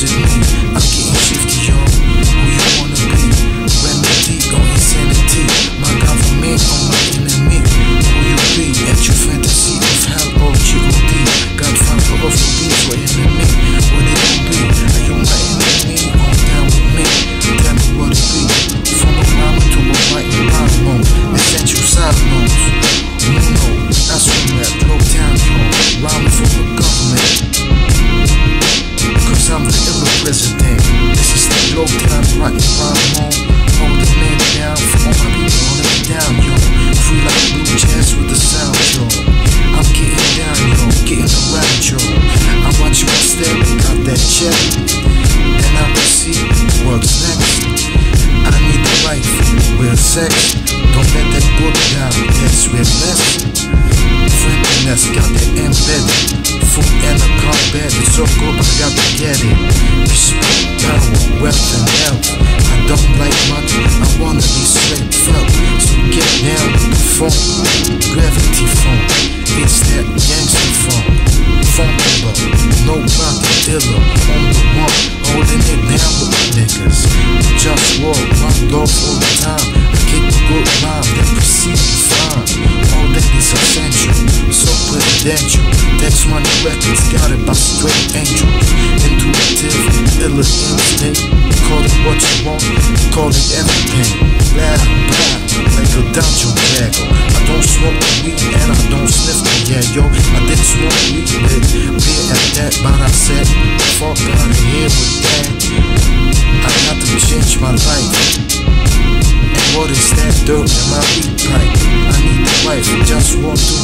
is it me? I'm getting shifty, yo. Who you wanna be? Remedy or insanity? My government or my enemy? Who you be? At your fantasy of hell or G.O.D. Godfather of the beats or enemy? What it gon' be? Are you my enemy or down with me? Tell me what it be. From a rhyme to a writing rhyme mode. Essential side notes. No, that's from that low town, yo. Rhyming for the government. Cause I'm the illa president. This is the low time writing rhyme mode. Holding it down for all my people holding it down, yo. Free like blue jazz with the sound, yo. I'm getting down, yo. Getting around, yo. I watch my step, got that check. And I proceed, what's next? I need a wife, real sex. Don't let that book down, that's real mess. Friendliness, got that embedded. Food and a combat, it's so good, but I got to get it. Respect, power, wealth and health. I don't like money, I wanna be straight felt. So get down with the funk, gravity funk. It's that gangster funk. Funkula, no brotha dealer, on the one, holding it down with the niggas. JustWar, OneLove all the time. I kick a good rhyme, then proceed to find. All that is essential, so presidential. That's money records, got it by straight angels. Intuitive, illa instinct. Call it what you want, call it everything. Blah, blah, like a dungeon bagger. I don't smoke the weed and I don't sniff the yo. I did smoke weed with beer at that, but I said, fuck out of here with that. I got to change my life. And what is that dirt in my weed pipe? I need the wife, just want to